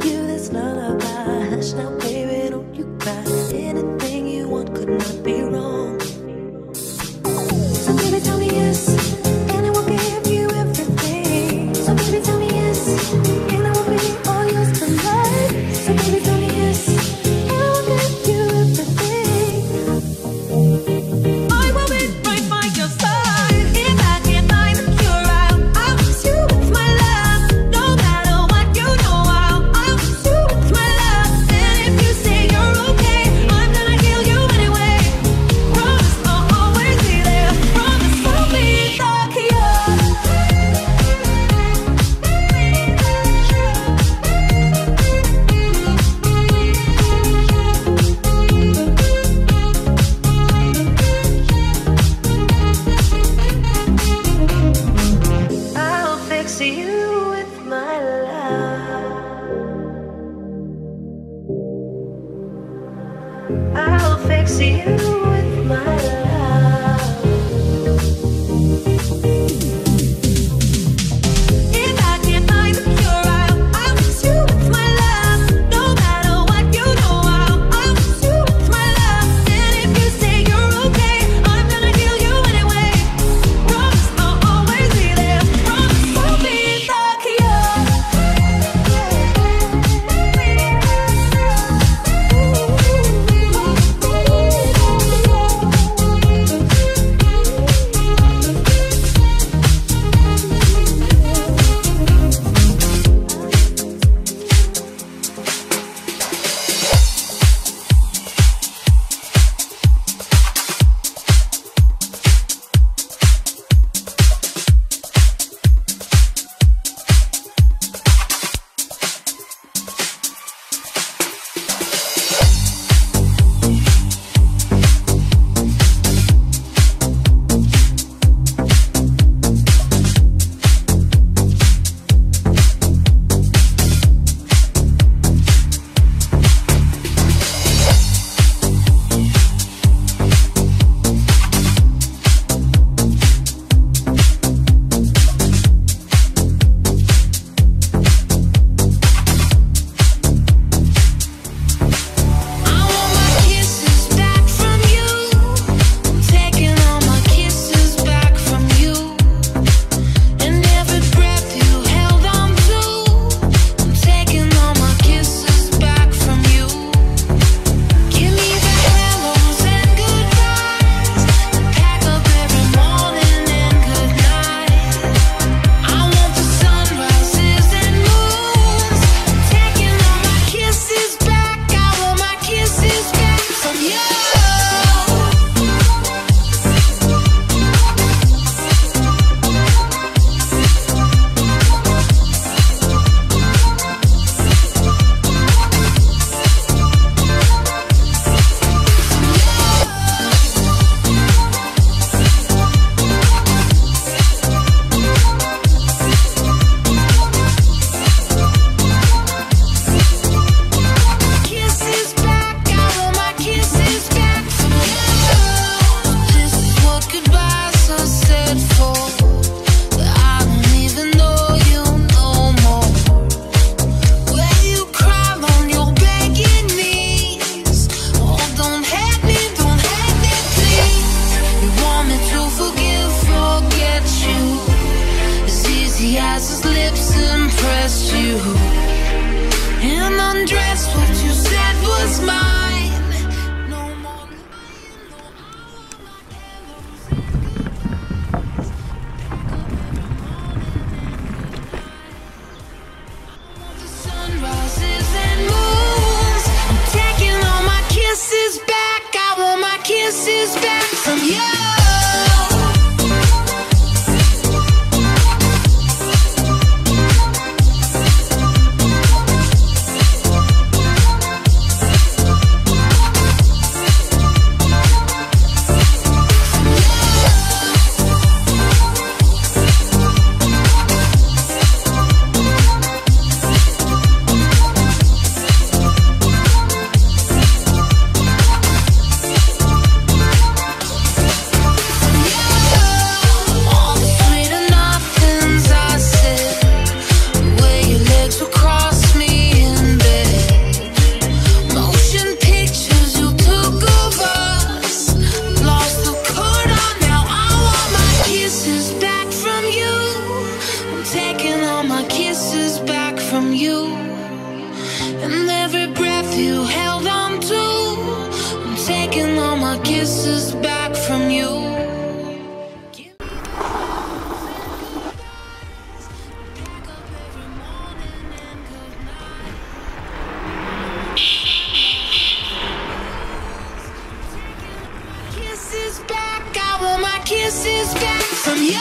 you this lullaby. Hush now, baby, don't you cry. Anything you want could not be wrong. So baby, tell me yes, and I will give you everything. So baby, tell me yes, and I will be all yours tonight. So baby, tell me yes, and I will give you everything. I will be right by your side. If I can't find a cure, I'll kiss you with my love. No matter what, you know I'll kiss you with my love. And if you say you're okay, I'm gonna heal you anyway. Promise I'll always be there. Promise I'll be the cure. I'll fix you with my love. I'll fix you with my love. If I can't find the cure, I'll fix you with my love. No matter what, you know I'll fix you with my love. And if you say you're okay, I'm gonna heal you anyway. Promise I'll always be there. Promise I'll be the cure. you held on to. I'm taking all my kisses back from you. Kisses back, I want my kisses back from you.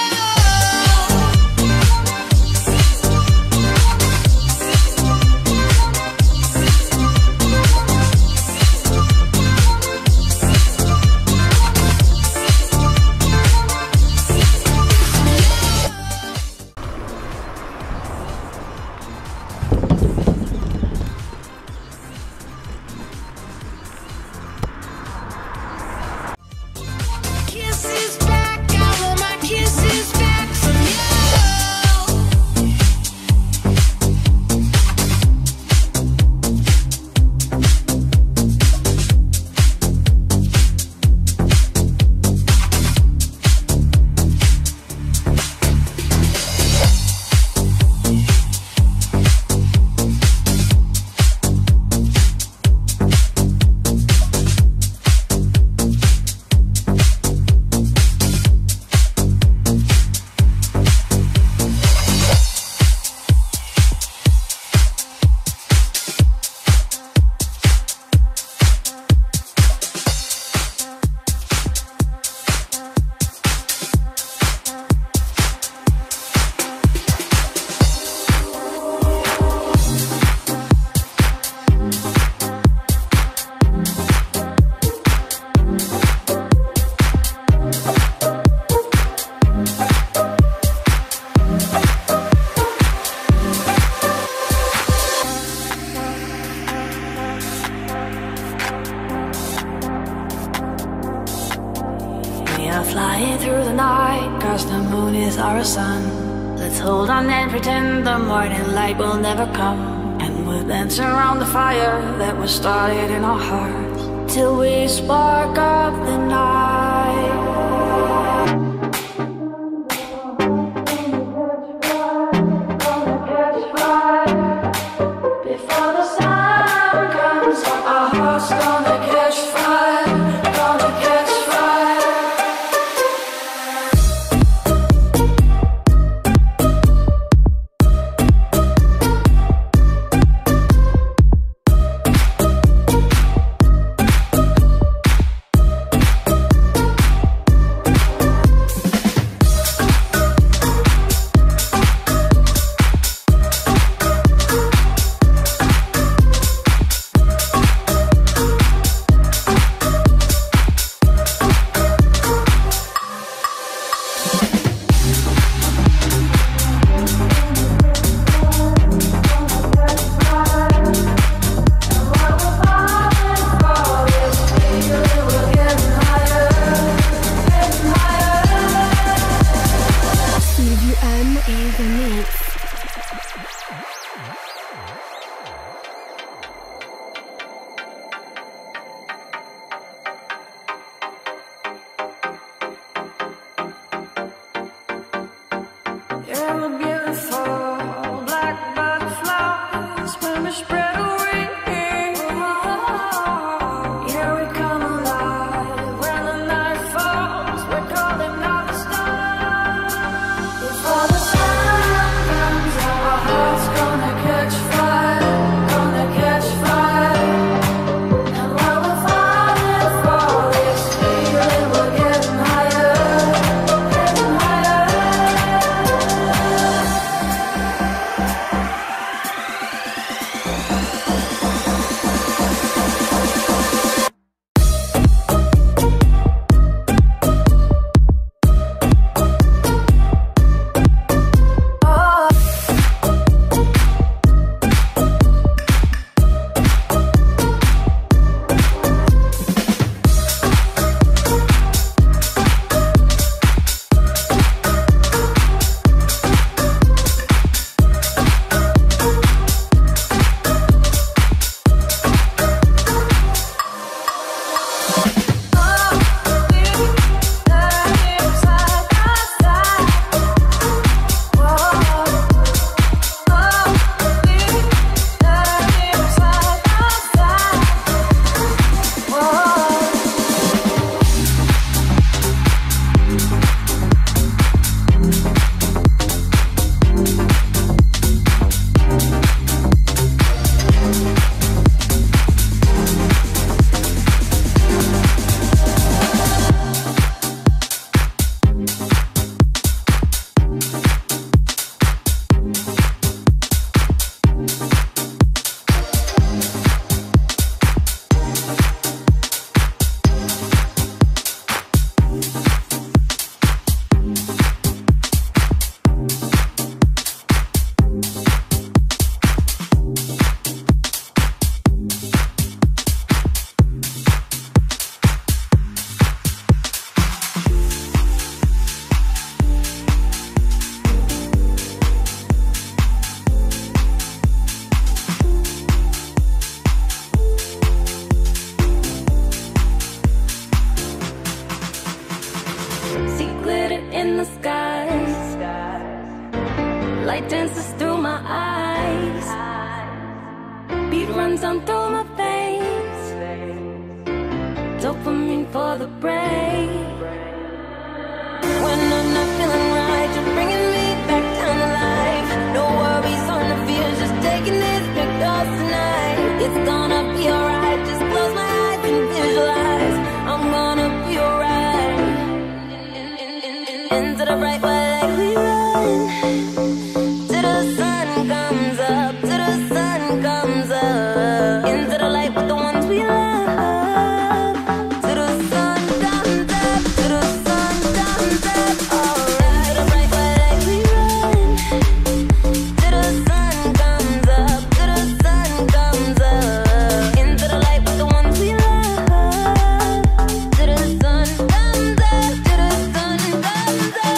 Kisses back, I want my kisses back from you. We are flying through the night, 'cause the moon is our sun. Let's hold on and pretend the morning light will never come. And we'll dance around the fire that was started in our hearts, till we spark up the night. Before the sun comes up, our hearts gonna catch fire, gonna catch fire. runs on through my veins. Dopamine for the brain. When I'm not feeling right, you're bringing me back down to life. No worries on the fears, just taking this big dose tonight. It's gonna be alright, just close my eyes and visualize. I'm gonna be alright. Into the bright light we run, till the sun comes up, till the sun comes up. Into the light with the ones we love, till the sun comes up, till the sun comes up. Alright, into the bright light we run, till the sun comes up, till the sun comes up. Into the light with the ones we love, till the sun comes up, till the sun comes up.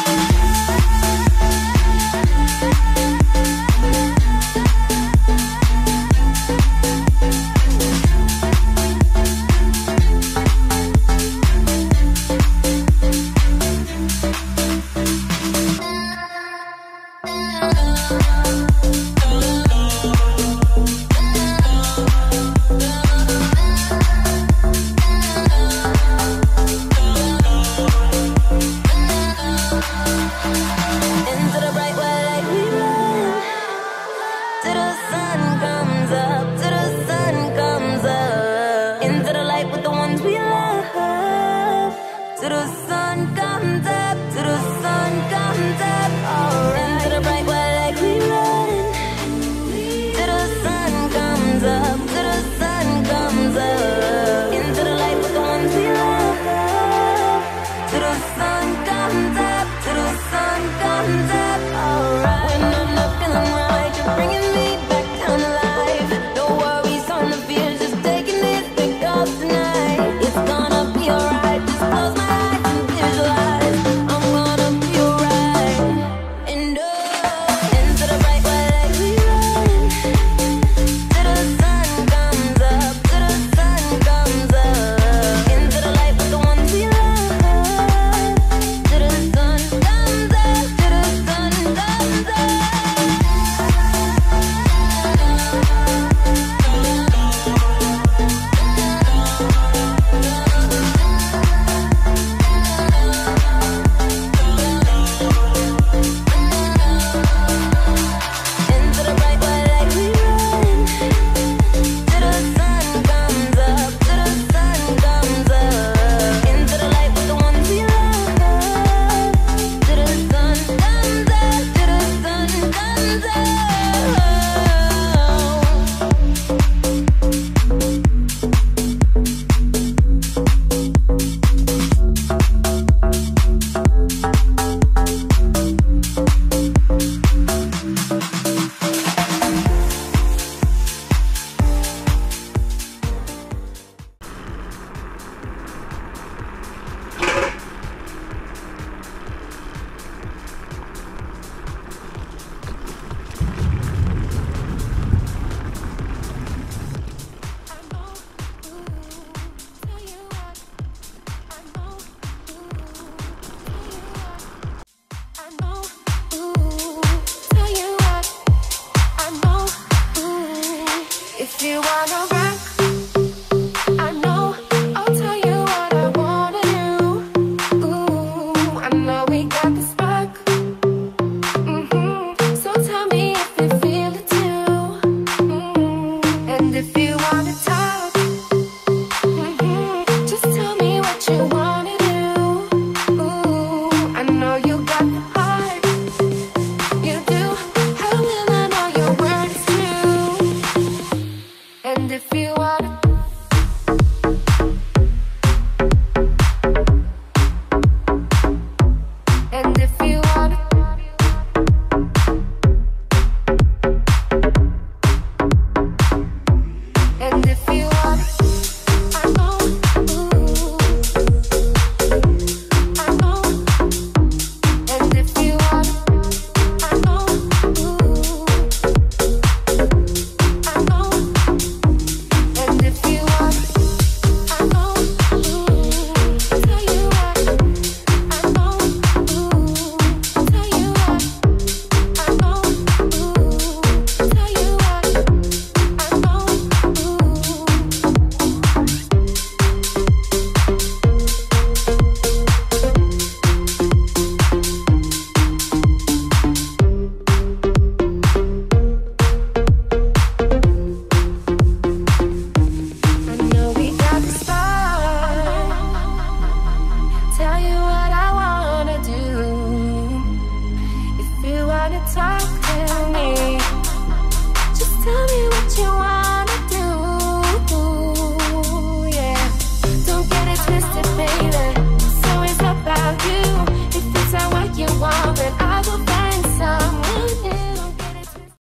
Into the bright white light we run, till the sun comes up, till the sun comes up. Into the light with the ones we love, till the sun comes up, till the sun comes up. Alright, into the bright white light we run, till the sun comes up, till the sun comes up. Into the light with the ones we love, till the sun comes up, till the sun comes up. Alright, when I'm not feeling right, you're bringing me back down to life. No worries on the fears, just taking this big dose tonight. It's gonna be alright, just close my eyes and visualize. I'm gonna be alright. And oh, into the bright white light we run, till the sun comes up, till the sun comes up. Into the light with the ones we love, till the sun comes up, till the sun comes up. Into the bright white light we run, till the sun comes up, till the sun comes up. Into the light with the ones we love, till the sun comes up, till the sun comes up. If you wanna rock, I know, I'll tell you what I wanna do. Ooh, I know we got the spark. So tell me if you feel it too. And if you wanna talk, just tell me what you wanna do. Ooh, I know you got the heart. You do. How will I know your word is true? And if you